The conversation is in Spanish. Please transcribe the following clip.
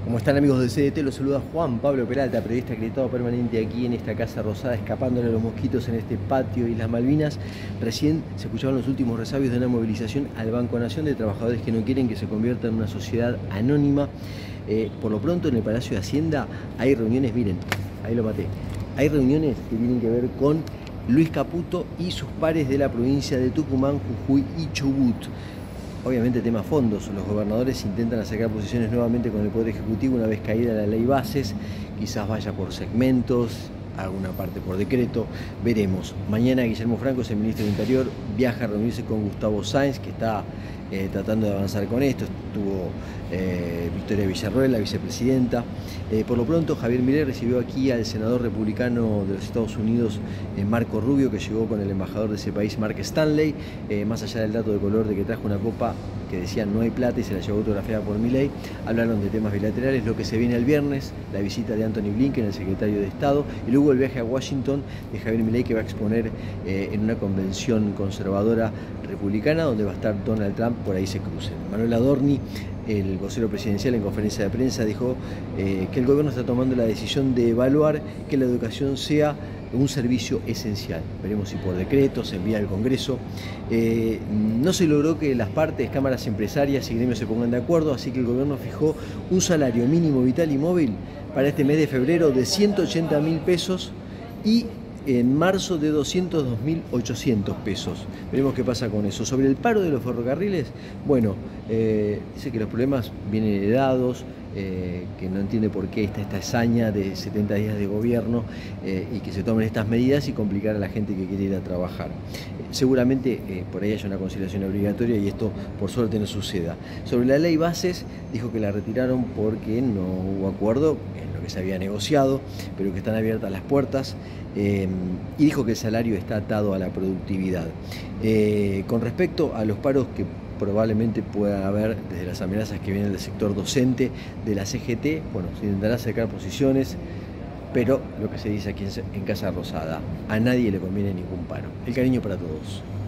¿Cómo están, amigos de CDT? Los saluda Juan Pablo Peralta, periodista acreditado permanente aquí en esta Casa Rosada, escapándole a los mosquitos en este patio de Islas Malvinas. Recién se escuchaban los últimos resabios de una movilización al Banco Nación de trabajadores que no quieren que se convierta en una sociedad anónima. Por lo pronto, en el Palacio de Hacienda hay reuniones, miren, ahí lo maté. Hay reuniones que tienen que ver con Luis Caputo y sus pares de la provincia de Tucumán, Jujuy y Chubut. Obviamente tema fondos, los gobernadores intentan acercar posiciones nuevamente con el Poder Ejecutivo una vez caída la ley bases, quizás vaya por segmentos, alguna parte por decreto, veremos. Mañana Guillermo Franco, el ministro del Interior, viaja a reunirse con Gustavo Sáenz, que está tratando de avanzar con esto. Estuvo Victoria Villarroel, la vicepresidenta. Por lo pronto, Javier Milei recibió aquí al senador republicano de los Estados Unidos, Marco Rubio, que llegó con el embajador de ese país, Mark Stanley. Más allá del dato de color de que trajo una copa que decía no hay plata y se la llevó autografiada por Milei, hablaron de temas bilaterales, lo que se viene el viernes, la visita de Antony Blinken, el secretario de Estado, y luego el viaje a Washington de Javier Milei, que va a exponer en una convención conservadora republicana, donde va a estar Donald Trump, por ahí se crucen. Manuel Adorni, el vocero presidencial, en conferencia de prensa dijo que el gobierno está tomando la decisión de evaluar que la educación sea un servicio esencial. Veremos si por decreto se envía al Congreso. No se logró que las partes, cámaras empresarias y gremios se pongan de acuerdo, así que el gobierno fijó un salario mínimo vital y móvil para este mes de febrero de 180.000 pesos y en marzo de 202.800 pesos. Veremos qué pasa con eso. Sobre el paro de los ferrocarriles, bueno, dice que los problemas vienen heredados, que no entiende por qué está esta hazaña de 70 días de gobierno y que se tomen estas medidas y complicar a la gente que quiere ir a trabajar. Seguramente por ahí haya una conciliación obligatoria y esto por suerte no suceda. Sobre la ley bases, dijo que la retiraron porque no hubo acuerdo en lo que se había negociado, pero que están abiertas las puertas, y dijo que el salario está atado a la productividad. Con respecto a los paros que probablemente pueda haber desde las amenazas que vienen del sector docente, de la CGT, bueno, se intentará acercar posiciones, pero lo que se dice aquí en Casa Rosada, a nadie le conviene ningún paro. El cariño para todos.